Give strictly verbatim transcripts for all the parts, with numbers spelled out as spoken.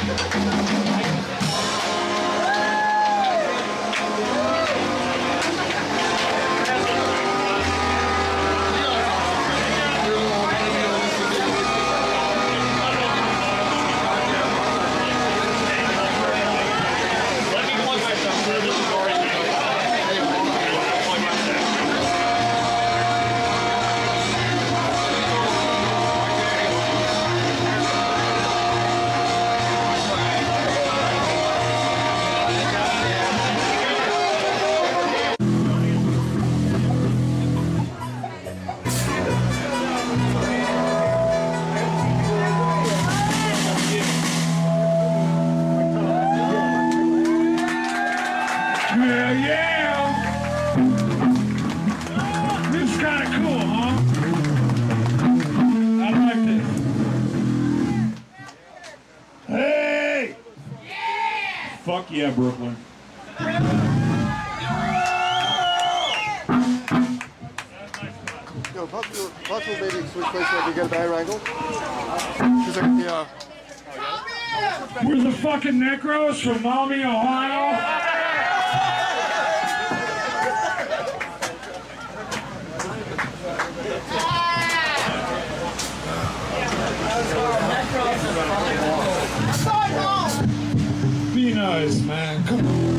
Fuck yeah, Brooklyn. Yo, possible, possible maybe switch places if we get a better angle. Cause like, yeah. We're the fucking Necros from Maumee, Ohio. Be nice, man. Come on.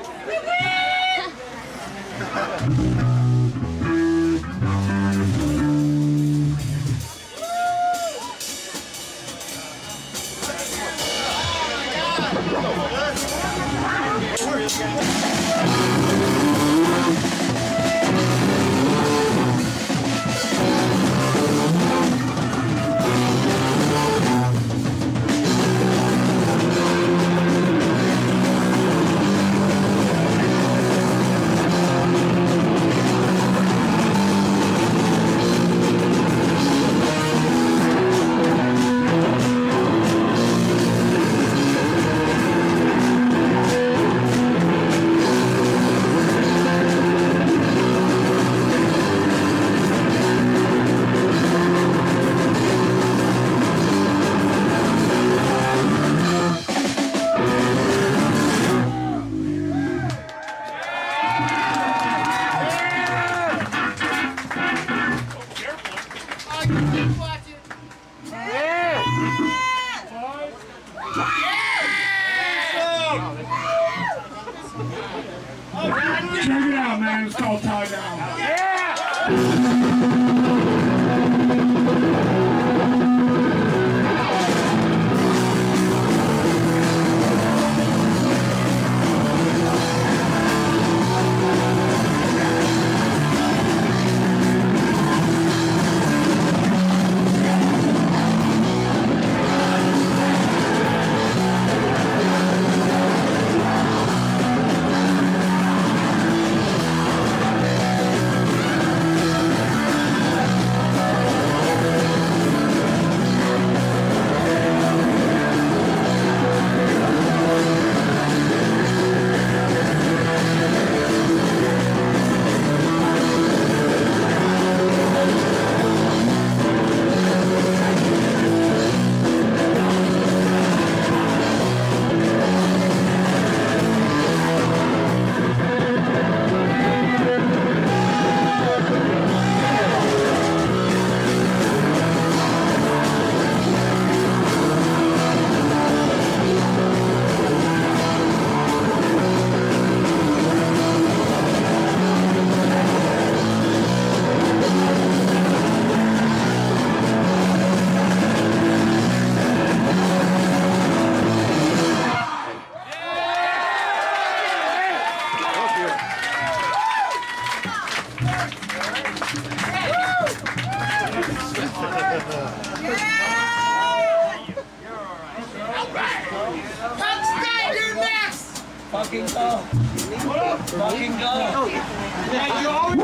Check it out, man. It's called Tie Down. Yeah! Fucking go. Fucking go. Yeah, you always...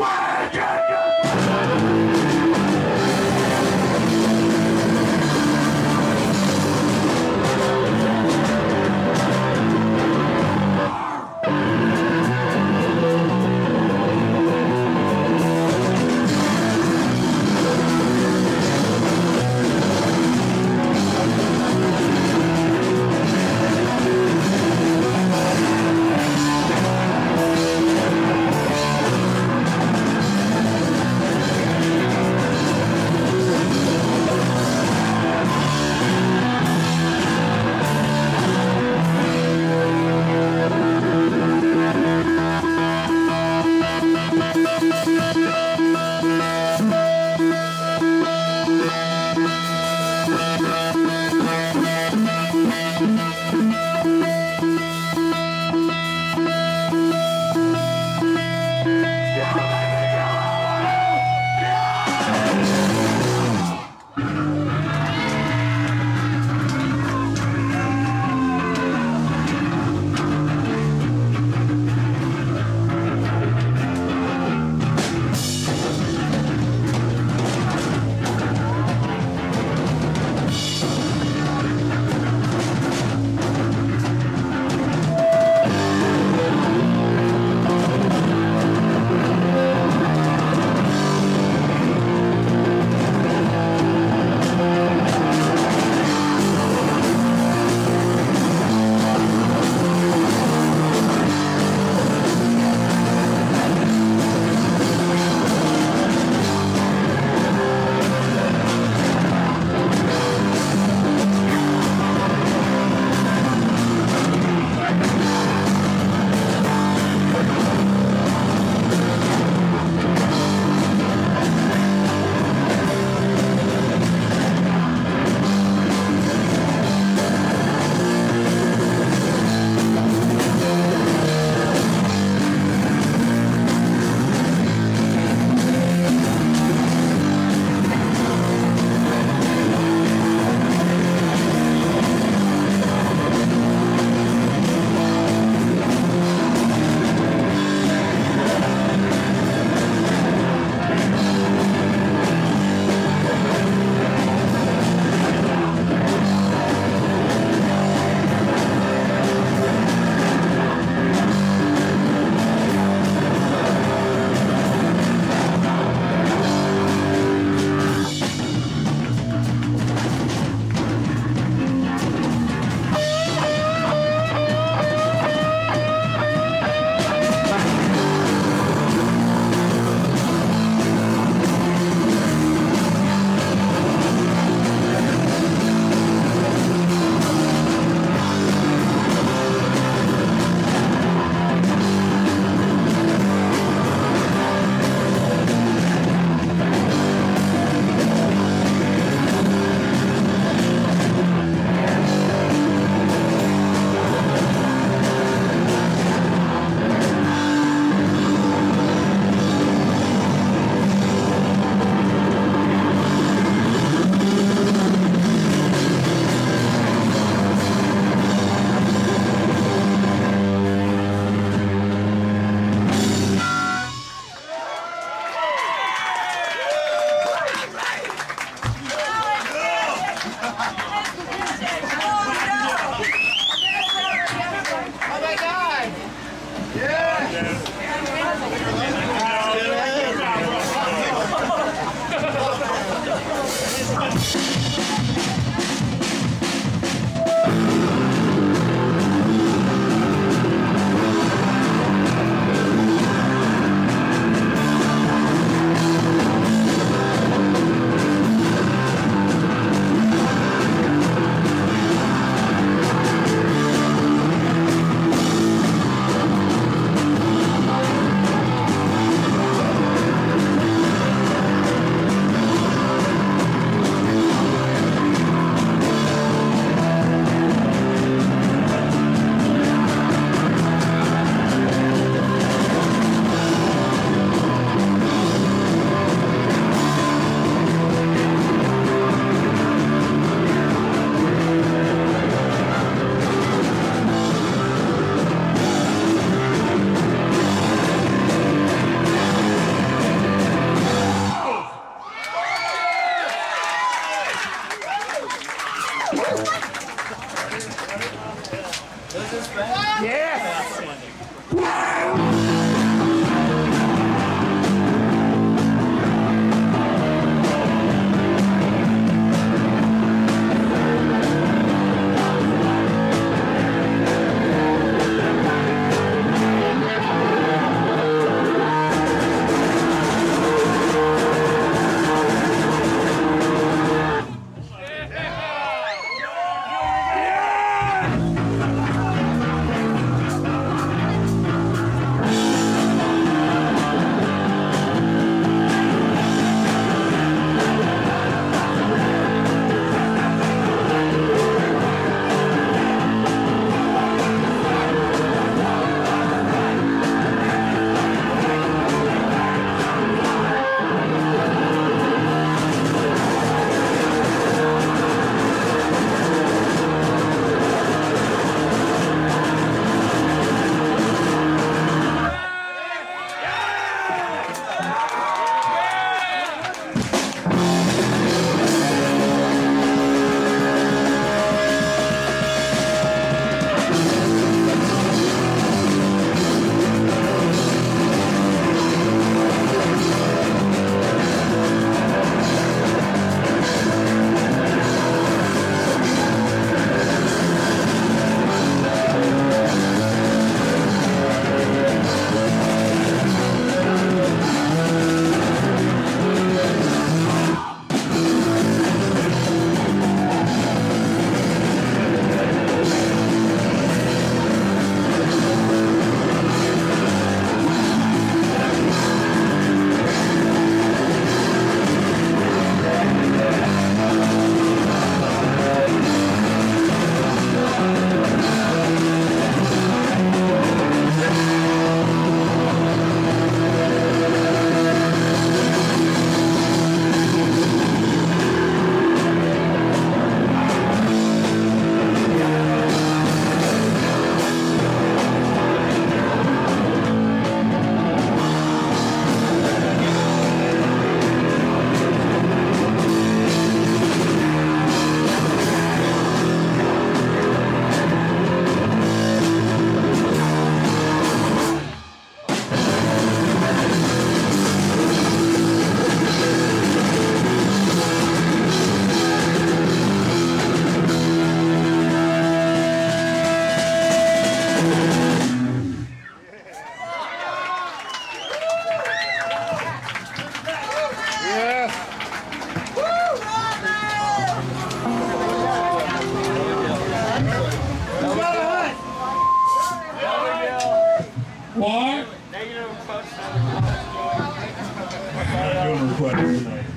doing requests tonight.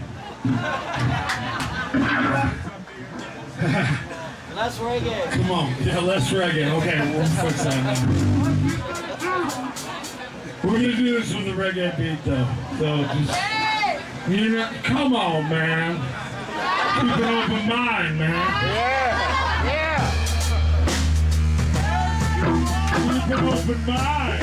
Less reggae. Come on, yeah, less reggae. Okay, we'll fix that now. We're gonna do this with the reggae beat though. So just, you know, come on, man. Keep an open mind, man. Yeah, yeah. Keep an open mind.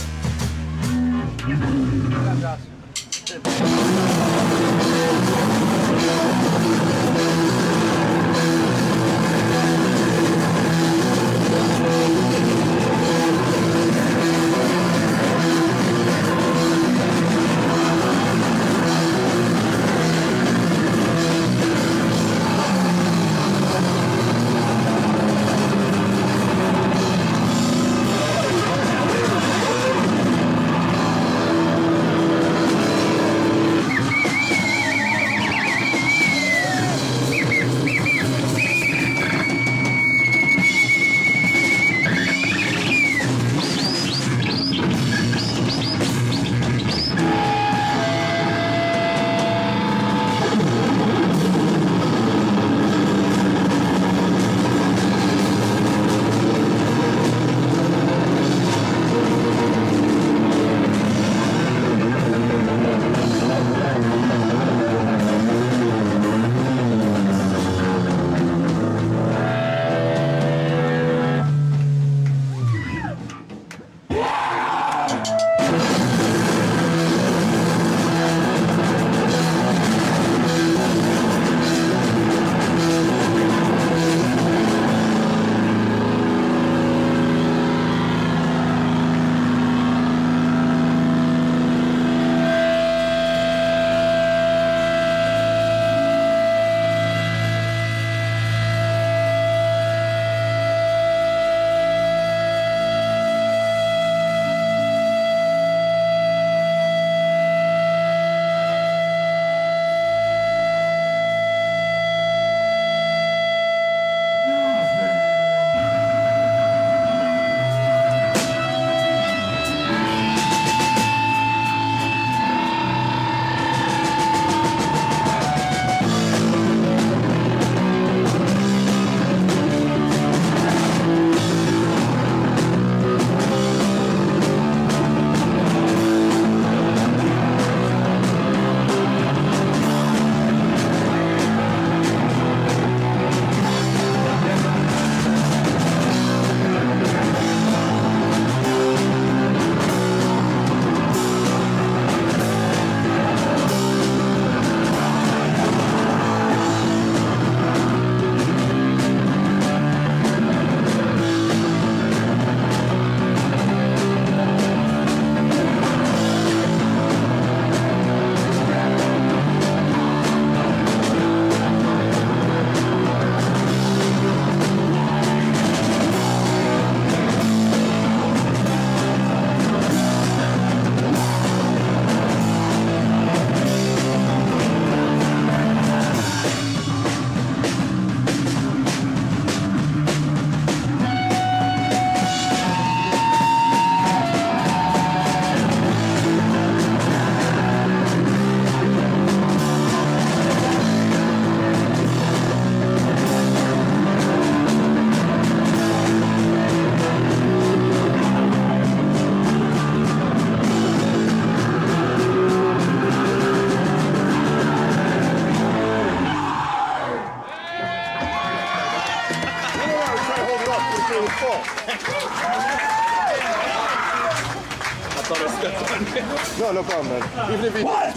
No, no problem, man. Even if you... What?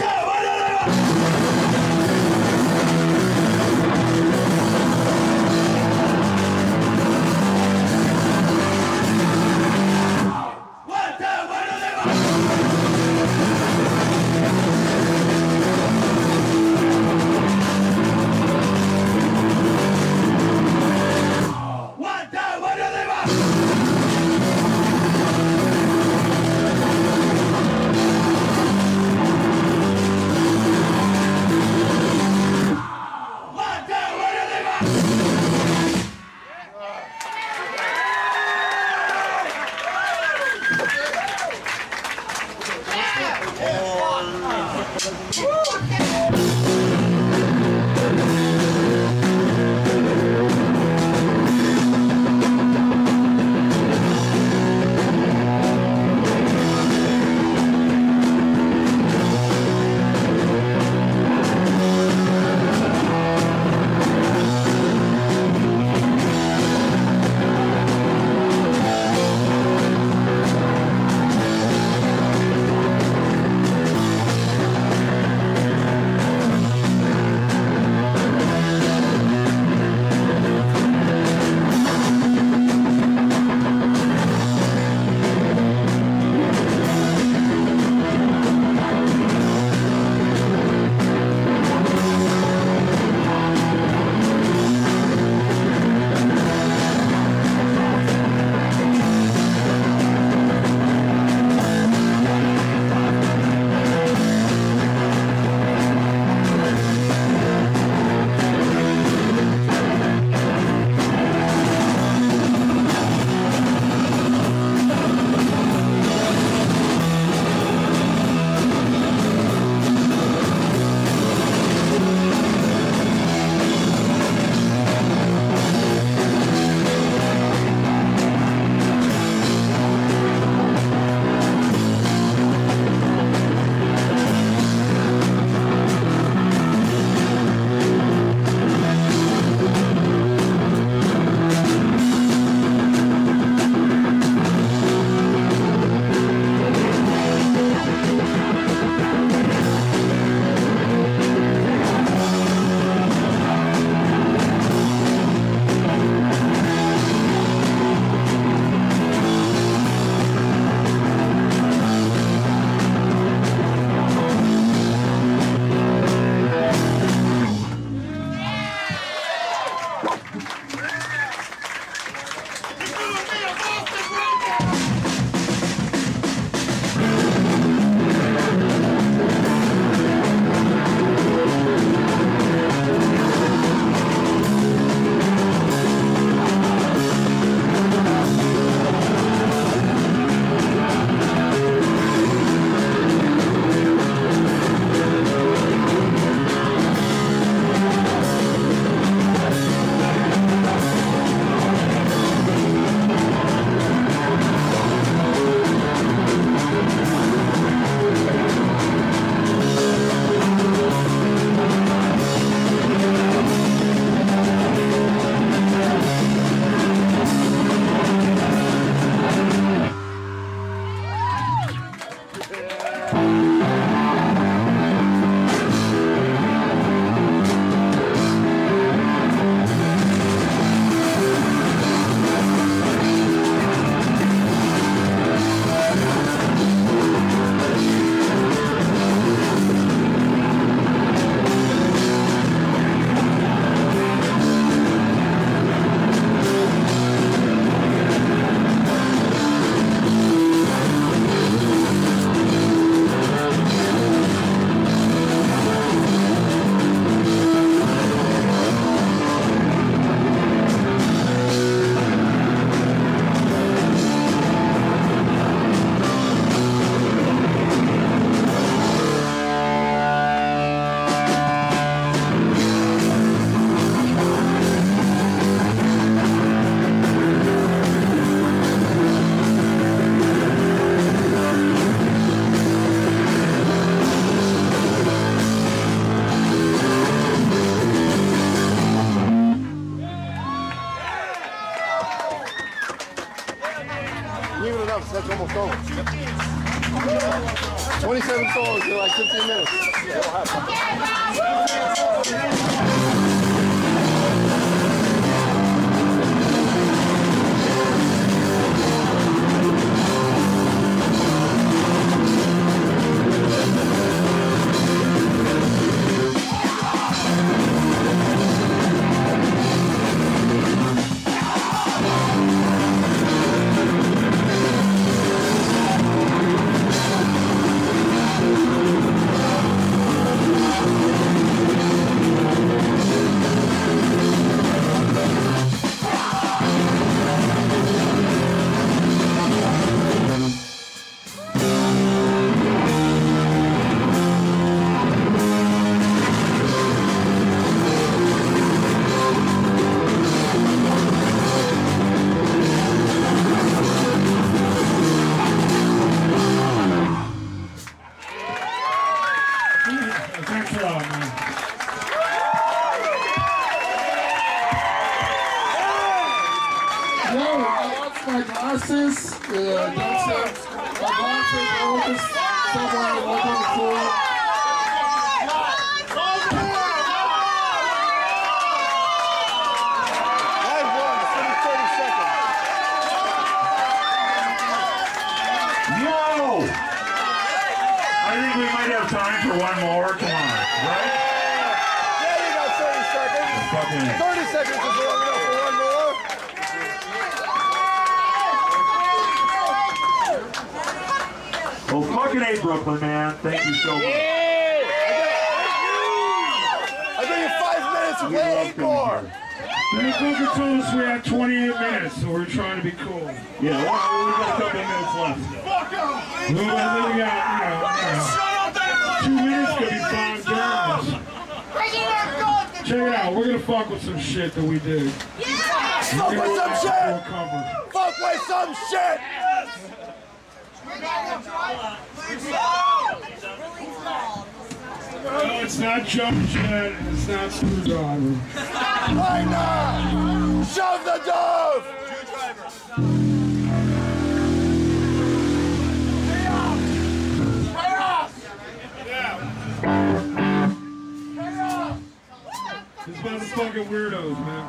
That's almost over. twenty-seven songs in like fifteen minutes. us somewhere like on the floor. Live one, it's gonna be thirty seconds. Yo! I think we might have time for one more. Come on, right? Yeah, you got thirty seconds. Fucking thirty seconds is long enough for one more. well, fucking A, Brooklyn, man. Thank you so much. I think in five minutes we We play love eight coming more. here. They fucking told us we had twenty-eight minutes, so we're trying to be cool. Yeah, well, we've got a couple of minutes left. We got, you know, you know, two minutes could be fine during this. Check it out, we're gonna fuck with some shit that we did. Fuck with some shit! Cover. Fuck with some shit! No, it's not jump jet, and it's not screwdriver. Why not? Shove the dove! These motherfucking weirdos, man.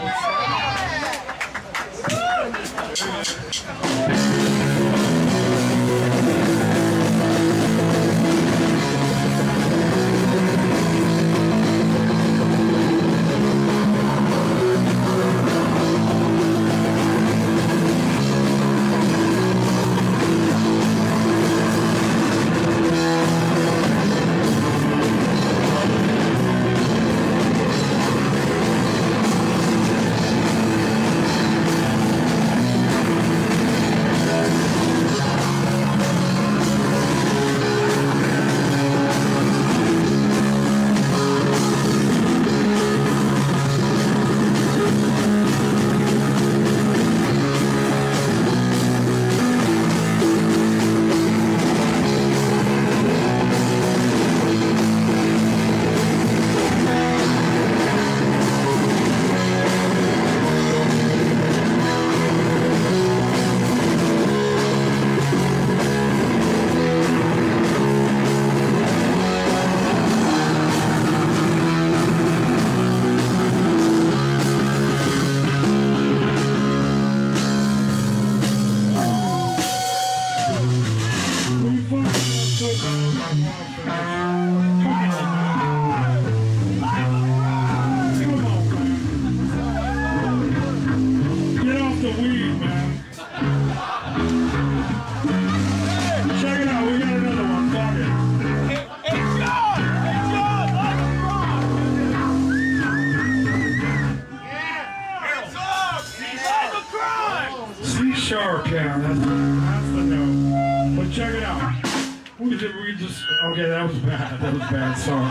Shark, yeah, that's, that's the note. But check it out. We just, we just, okay, that was bad. That was a bad song.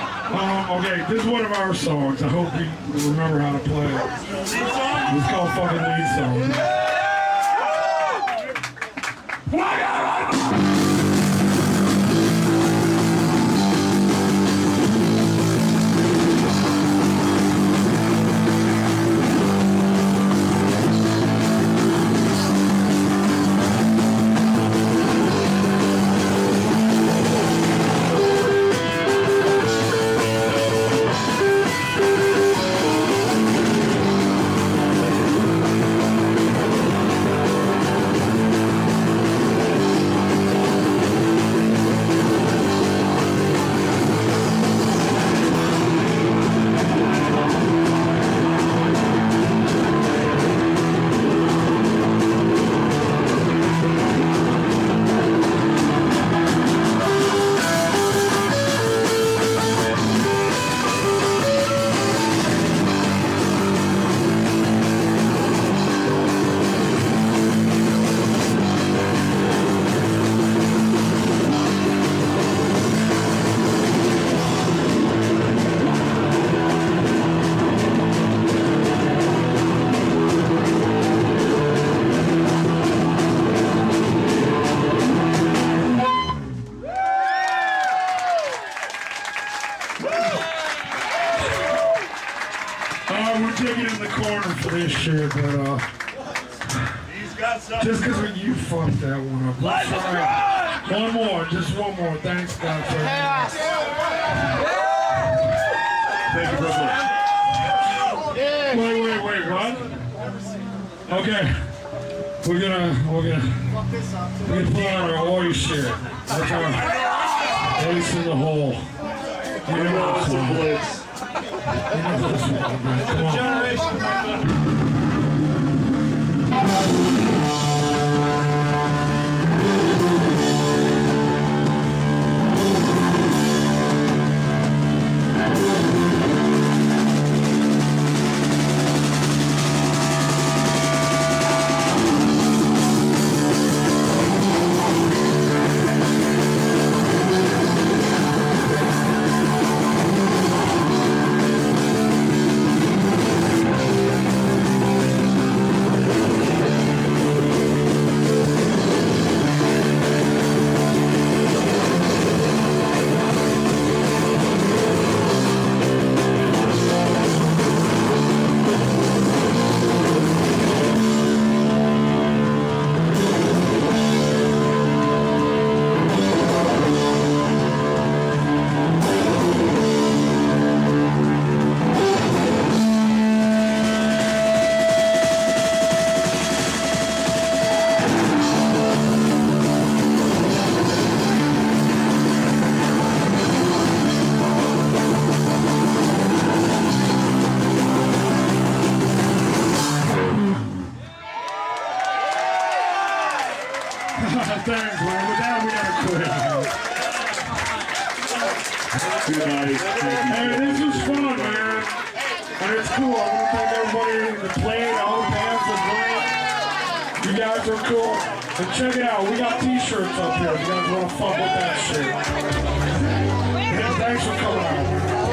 Um, okay, this is one of our songs. I hope you remember how to play it. It's called fucking Lead Song. Taking in the corner for this shit, but uh, He's got something. just because you fucked that one up. Let's try. One more, just one more. Thanks, God, for Thank you, Brooklyn. Wait, wait, wait, what? Okay. We're gonna, we're gonna, we're gonna put on our oil shirt. That's our ace in the hole. You know this one. You know this one, man. Come on. Thanks, man. With that, we gotta quit. Good night. Hey, this was fun, man. And it's cool. I want to thank everybody that played, all the bands that played. You guys are cool. And check it out. We got t-shirts up here. If you guys want to fuck with that shit. And thanks for coming out.